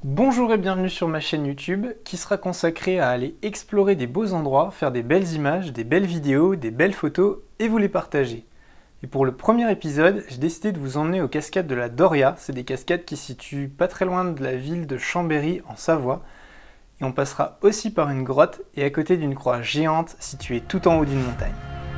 Bonjour et bienvenue sur ma chaîne YouTube qui sera consacrée à aller explorer des beaux endroits, faire des belles images, des belles vidéos, des belles photos et vous les partager. Et pour le premier épisode, j'ai décidé de vous emmener aux cascades de la Doria. C'est des cascades qui se situent pas très loin de la ville de Chambéry en Savoie. Et on passera aussi par une grotte et à côté d'une croix géante située tout en haut d'une montagne.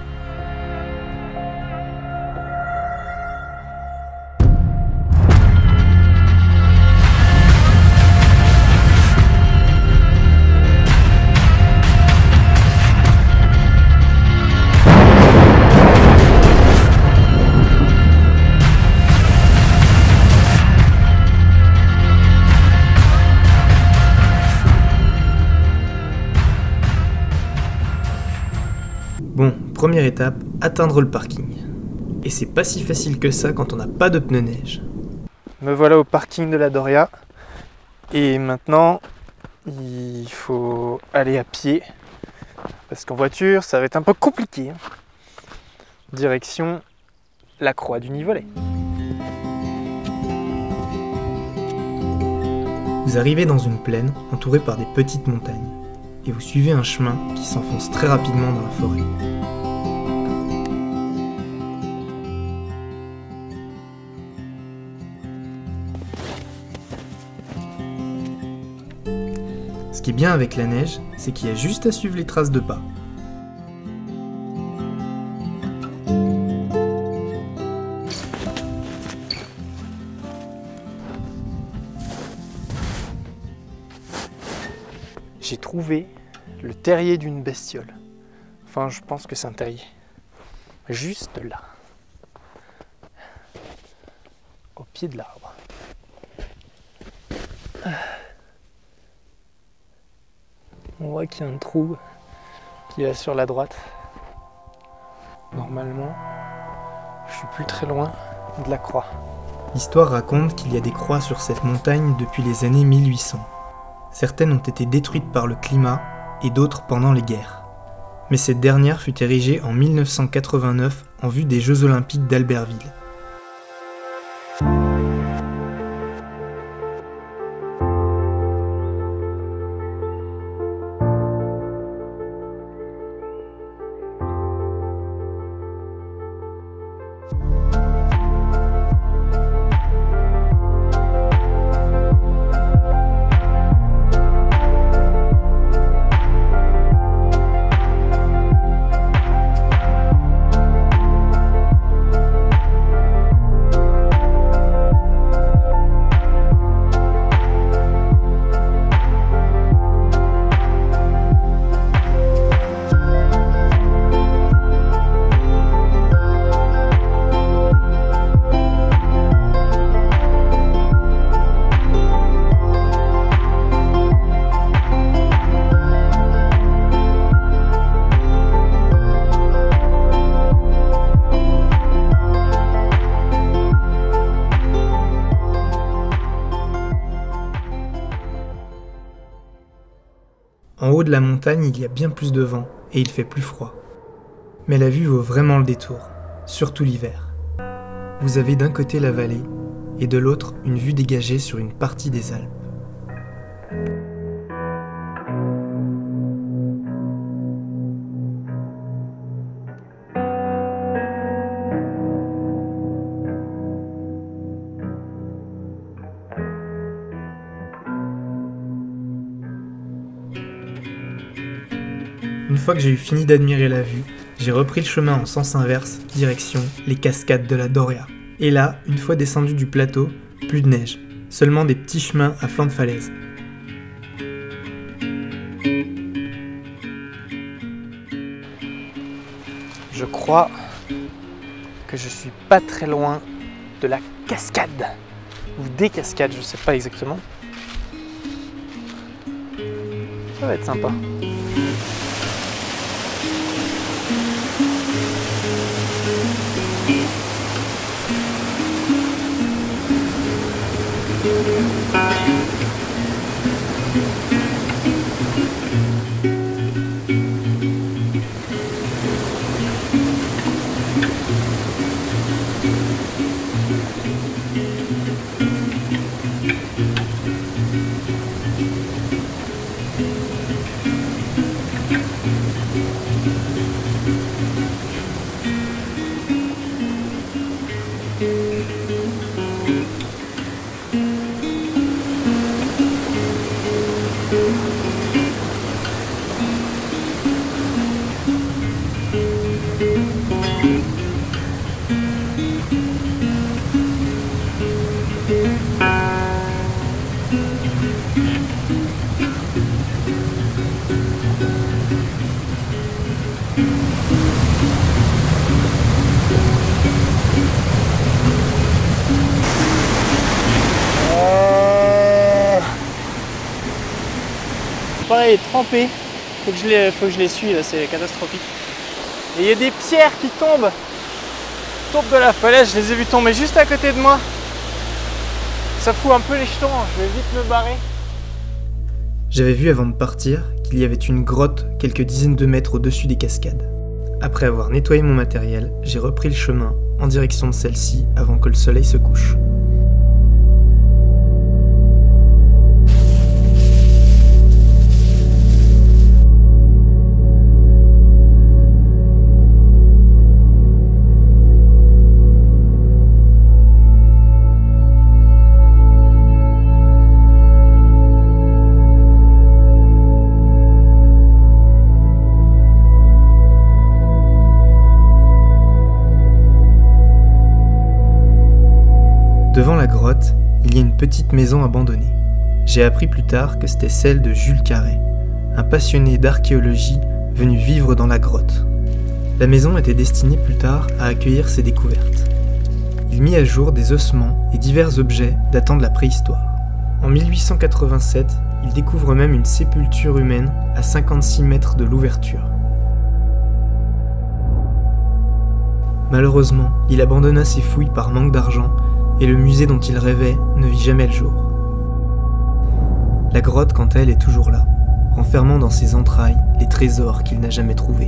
Bon, première étape, atteindre le parking. Et c'est pas si facile que ça quand on n'a pas de pneus neige. Me voilà au parking de la Doria. Et maintenant, il faut aller à pied. Parce qu'en voiture, ça va être un peu compliqué. Direction la croix du Nivolet. Vous arrivez dans une plaine entourée par des petites montagnes. Et vous suivez un chemin qui s'enfonce très rapidement dans la forêt. Ce qui est bien avec la neige, c'est qu'il y a juste à suivre les traces de pas. J'ai trouvé le terrier d'une bestiole. Enfin, je pense que c'est un terrier. Juste là. Au pied de l'arbre. On voit qu'il y a un trou qui est sur la droite. Normalement, je suis plus très loin de la croix. L'histoire raconte qu'il y a des croix sur cette montagne depuis les années 1800. Certaines ont été détruites par le climat et d'autres pendant les guerres. Mais cette dernière fut érigée en 1989 en vue des Jeux Olympiques d'Albertville. En haut de la montagne, il y a bien plus de vent et il fait plus froid. Mais la vue vaut vraiment le détour, surtout l'hiver. Vous avez d'un côté la vallée et de l'autre une vue dégagée sur une partie des Alpes. Une fois que j'ai eu fini d'admirer la vue, j'ai repris le chemin en sens inverse, direction les cascades de la Doria. Et là, une fois descendu du plateau, plus de neige, seulement des petits chemins à flanc de falaise. Je crois que je suis pas très loin de la cascade, ou des cascades, je sais pas exactement. Ça va être sympa. Pareil, trempé. Faut que je les suis, là, c'est catastrophique. Et il y a des pierres qui tombent de la falaise, je les ai vues tomber juste à côté de moi. Ça fout un peu les jetons, je vais vite me barrer. J'avais vu avant de partir qu'il y avait une grotte quelques dizaines de mètres au-dessus des cascades. Après avoir nettoyé mon matériel, j'ai repris le chemin en direction de celle-ci avant que le soleil se couche. Devant la grotte, il y a une petite maison abandonnée. J'ai appris plus tard que c'était celle de Jules Carré, un passionné d'archéologie venu vivre dans la grotte. La maison était destinée plus tard à accueillir ses découvertes. Il mit à jour des ossements et divers objets datant de la préhistoire. En 1887, il découvre même une sépulture humaine à 56 mètres de l'ouverture. Malheureusement, il abandonna ses fouilles par manque d'argent et le musée dont il rêvait ne vit jamais le jour. La grotte, quant à elle, est toujours là, renfermant dans ses entrailles les trésors qu'il n'a jamais trouvés.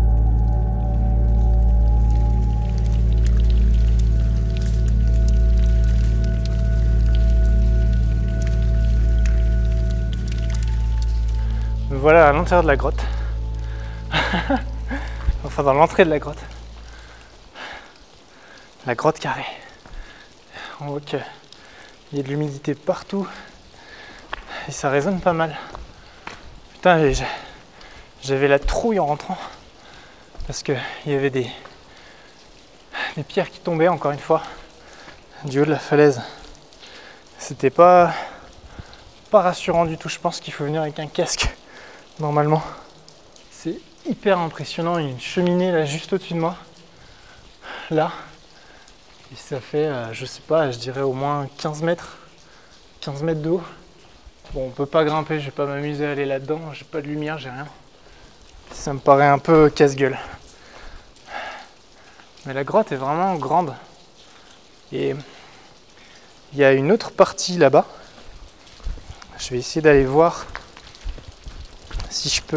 Me voilà à l'intérieur de la grotte. Enfin, dans l'entrée de la grotte. La grotte carrée. On voit qu'il y a de l'humidité partout et ça résonne pas mal. Putain, j'avais la trouille en rentrant parce qu'il y avait des pierres qui tombaient encore une fois du haut de la falaise. C'était pas rassurant du tout. Je pense qu'il faut venir avec un casque normalement. C'est hyper impressionnant. Il y a une cheminée là juste au-dessus de moi. Là. Et ça fait, je sais pas, je dirais au moins 15 mètres de haut. Bon, on peut pas grimper, je vais pas m'amuser à aller là-dedans, j'ai pas de lumière, j'ai rien. Ça me paraît un peu casse-gueule. Mais la grotte est vraiment grande. Et il y a une autre partie là-bas. Je vais essayer d'aller voir si je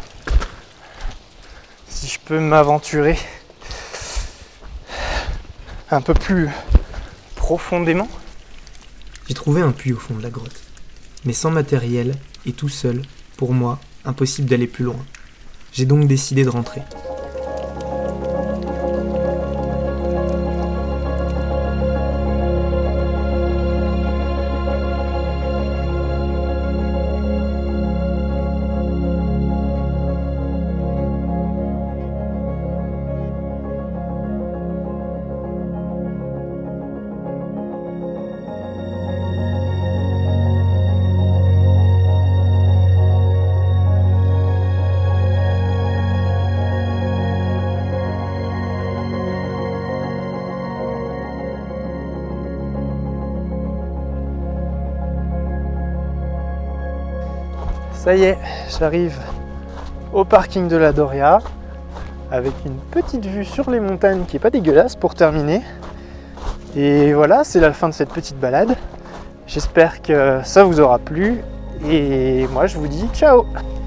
peux m'aventurer un peu plus profondément. J'ai trouvé un puits au fond de la grotte, mais sans matériel et tout seul, pour moi, impossible d'aller plus loin. J'ai donc décidé de rentrer. Ça y est, j'arrive au parking de la Doria avec une petite vue sur les montagnes qui est pas dégueulasse pour terminer. Et voilà, c'est la fin de cette petite balade. J'espère que ça vous aura plu et moi je vous dis ciao!